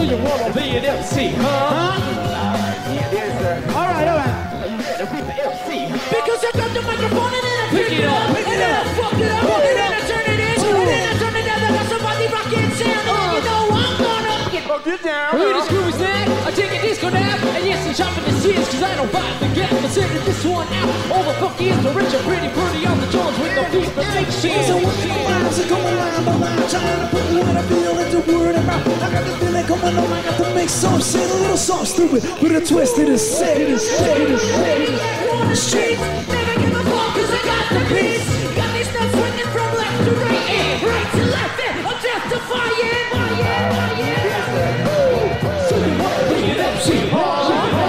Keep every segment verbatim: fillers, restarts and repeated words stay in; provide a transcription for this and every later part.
So you wanna be an M C, huh? Huh? Yes, sir. All right, all right. To be the M C. Because I got the microphone and then I pick it up, and then I fuck it up, and then I turn it in, and then I turn it down. I got somebody rocking sound, and you know I'm gonna get Get down. read this groovy snack. I take a disco nap, and yes, I'm chopping the seeds, cause I don't buy the get. I'm sending this one out. All the funky is the rich and pretty, pretty on the Jones with no feet, but make shit. So what the lines are going line by line, trying to put what I feel into word and mouth. I got the feeling coming on, I got to make some shit, a little something stupid, with a twist to the set, to the set, to the set. On the streets, never give a fuck, cause I got the peace. Got these nuts swinging from left to right, and right to left, and I'm justifying, fire, fire. So you want to be an M C, huh?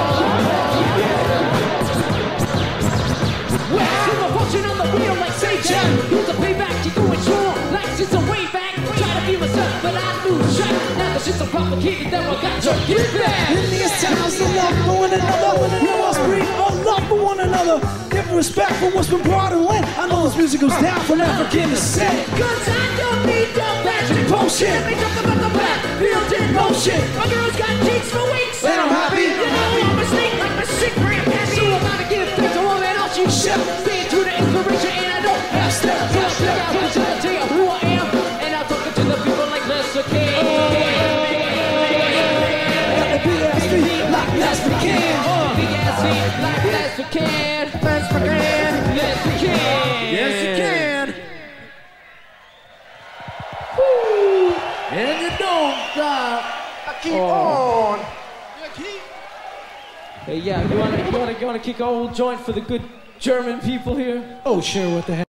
Well, so the function on the wheel like Satan. Here's a payback, you going strong, like since I'm way back. Try to be myself, but I lose track. Now the shit's so complicated that I got to get back. In these times, the love for one another, we must breed our love for one another. Give respect for what's been brought and lent. I know this music goes down from African descent. Cause I don't need no magic potion. Let me talk about the black field in motion. My girl's got cheeks for weeks, And I'm happy. You know I'm a snake like my sick grandpappy. So I'm gonna give thanks to all that else you shit. Staying true to inspiration and I don't have steps. So I figure out who's gonna tell you who I am. And I'm talking to the people like Lester King. Got the big ass feet like Lester King. Big ass feet like Lester King. Lester King. Lester King. Yes, you can. And you don't stop. I keep on. Hey, yeah, you wanna, you wanna, you wanna kick our old joint for the good German people here? Oh, sure, what the heck?